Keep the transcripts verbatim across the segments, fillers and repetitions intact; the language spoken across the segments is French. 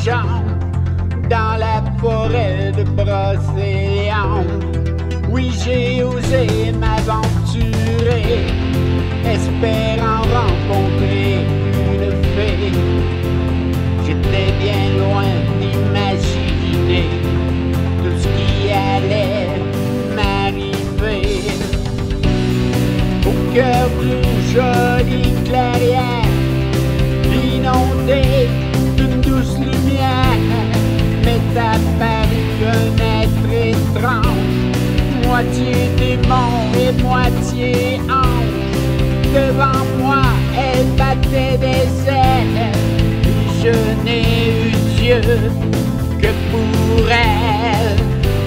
chambre, dans la forêt de Brocéliande. Oui, j'ai osé m'aventurer, espérant rencontrer une fée. J'étais bien loin d'imaginer tout ce qui allait m'arriver. Au cœur d'une jolie clairière, inondée d'une douce lumière, m'est apparu un être étrange, moitié démon et moitié ange. Devant moi, elle battait des ailes, et je n'ai eu Dieu que pour elle.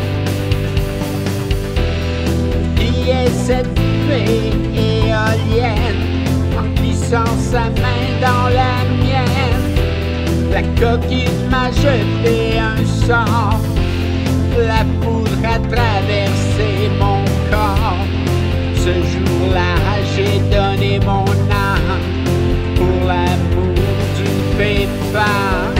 Qui est cette fée éolienne, en glissant sa main dans la mienne? La coquille m'a jeté un sort, la foudre a traversé mon corps. Ce jour-là, j'ai donné mon âme pour l'amour d'une fée femme.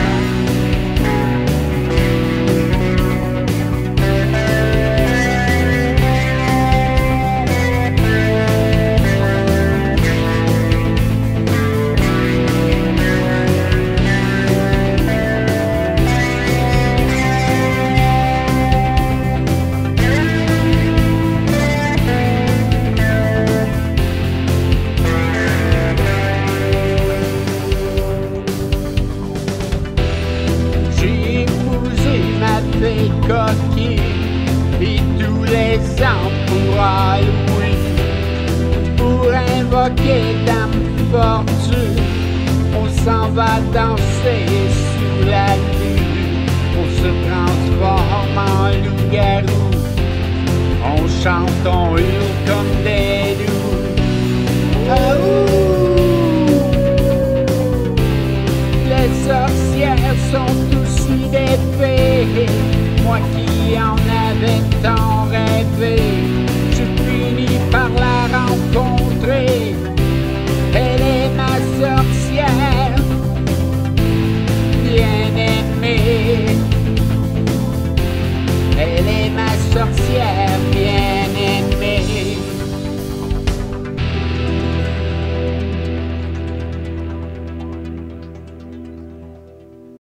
Coquille et tous les ans pour Halloween, pour invoquer Dame Fortune, on s'en va danser